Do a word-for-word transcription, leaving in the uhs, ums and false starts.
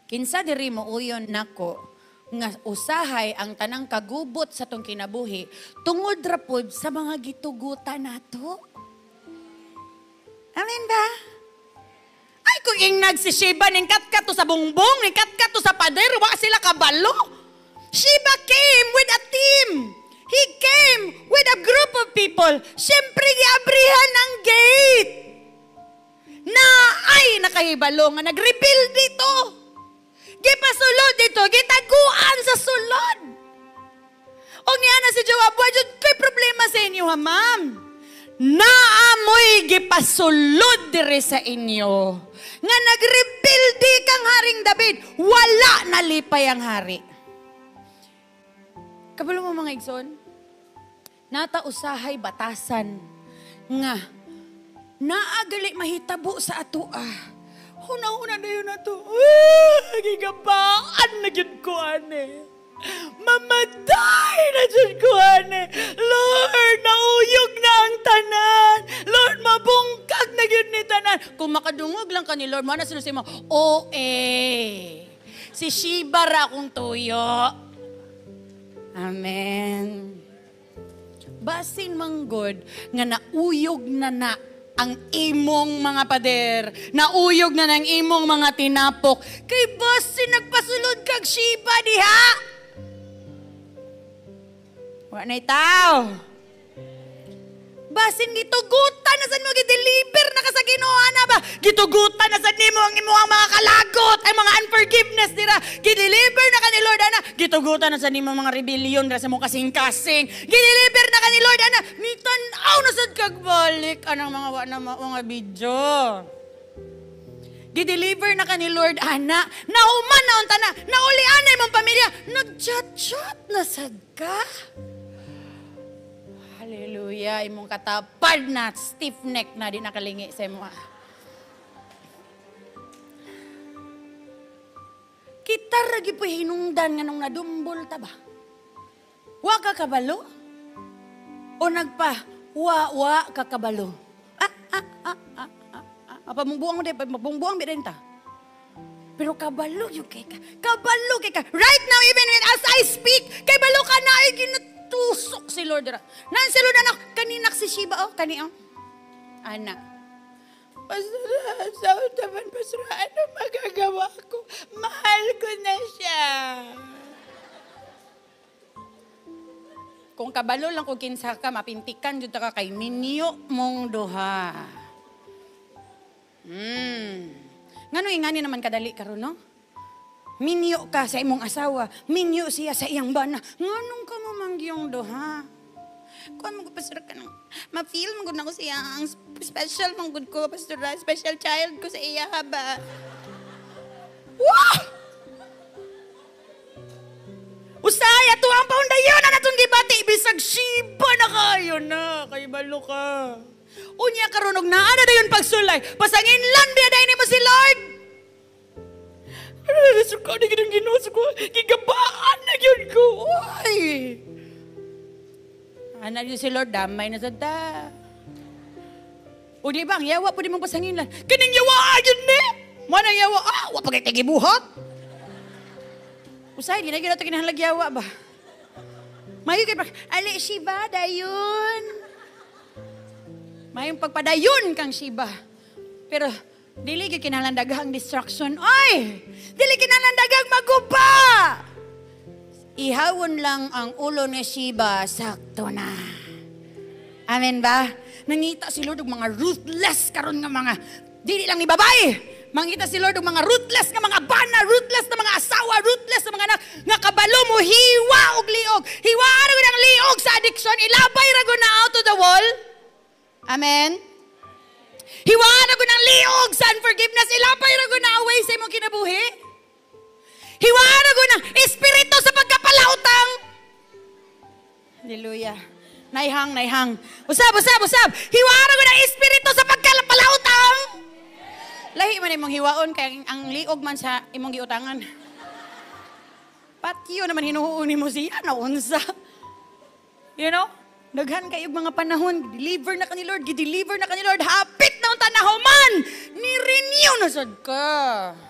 Kinsa diri mo uyon nako nga usahay ang tanang kagubot sa tong kinabuhi tungod ra pod sa mga gitugutan nato. Amen ba? Ay kung ing nagsishiba ning katkat to sa bungbong, ning katkat to sa pader, wa sila kabalo. Shiba came with a team. He came with a group of people. Siyempre giabrihan ang gate. Na ay nakahibalo nga nag-rebuild dito. Gipasulod dito, gitaguan sa sulod. O niya na si Joab, wadyo kay problema sa inyo ha, ma'am. Naamoy gipasulod dire sa inyo. Nga nag-rebuild di kang Haring David, wala nalipay ang hari. Kabalo mo mga igsoon, nata usahay batasan nga naagali mahitabo sa ato ah. Una-una na yun na to. Ah, gigabaan na yun ko, ane. Mamatay na yun ko, ane. Lord, nauyog na ang tanan. Lord, mabungkag na yun ni tanan. Kung makadungog lang ka ni Lord, mana sinusin mo, o eh. Si Shiba ra kong tuyo. Amen. Basin manggod nga nauyog na na ang imong mga pader, nauyog na ng imong mga tinapok, kay basin nagpasulod kag Shiba diha. Wa na'y tao. Basin gitugutan na sa mo, gideliver na ka sa Ginoo na ba? Gitugutan na sa nimo ang imong mga kalagot, ang mga unforgiveness dira. Gideliver na ka ni Lord ana. Gitugutan na sa nimo mga rebellion dira sa mo kasing-kasing. Gideliver na ka ni Lord ana. Mitan-aw na sad kag balik anang mga wa na mga video. Gideliver na ka ni Lord ana. Nauman na unta na. Naulian na imong pamilya. Nag-chat-chat na sad ka. Hallelujah, imong katapad na, stiff neck na, di nakalingi sa imo. Kita ragi po hinungdan nga nung nadumbol ta ba? Wa ka kabalo? O nagpa, wa, wa ka kabalo? Ah, ah, ah, ah, ah, ah. Pamungbuang mo din, pamungbuang mo din ta. Pero kabalo yung kay ka. Kabalo kay ka. Right now, even as I speak, kay balo ka na ay ginutusok si Lord. Nan si Lord anak, kaninak si Shiba, oh, kani, oh. Anak. Pastora, sa utaman, Pastora, ano magagawa ko? Mahal ko na siya. Kung kabalo lang kung kinsa ka, mapintikan dito ka kay minyo mong duha. Hmm. Ngano ingani naman kadali karon no? Minyo ka sa imong asawa, minyo siya sa iyang bana. Nganong ka mamangyong duha? Kuan mo ko pastor ka nang ma-feel mo gud na ko siya ang special mong gud ko pastor, special child ko sa iya ba. Wow! Usay ato ang paundayon na natong gibati bisag Shiba na kayo na kay balo ka. Unya karon og naa na dayon pagsulay. Pasanginlan biya dayon mo si Lord. Ano suko ni gidong Ginoo ko. Gigabaan na gyud ko. Oy. Ana di si Lord damay na sad ta. O di bang yawa pud imong pasanginlan. Kining yawa gyud ni. Mo na yawa ah, wa pa kay gibuhat. Usay di na gyud ato kinahanglan yawa ba. Mayo kay ali Shiba dayon. Mayong pagpadayon kang Shiba. Pero, dili ka kinahanglan daghang distraction. Oy! Dili kinahanglan daghang maguba! Ihawon lang ang ulo ni Shiba, sakto na. Amen ba? Nangita si Lord og mga ruthless karon nga mga, dili lang ni babae. Mangita si Lord og mga ruthless nga mga bana, ruthless na mga asawa, ruthless na mga anak, nga kabalo mo, hiwa og liog. Hiwa ra gud ang liog sa addiction, ilabay ra gud na out to the wall. Amen? Hiwaan ako ng liog sa unforgiveness. Ilapay ako na away sa imong kinabuhi. Hiwaan ako ng espiritu sa pagkapalautang. Hallelujah. Naihang, naihang. Usab, usab, usab. Hiwaan ako ng espiritu sa pagkapalautang. Lahi man imong hiwaon kaya ang liog man sa imong giutangan. Patyo naman hinuhuuni mo siya na unsa. You know? Daghan kayong mga panahon, deliver na ka ni Lord, gideliver na ka ni Lord, hapit na ang tanahuman, ni-renew na sad ka.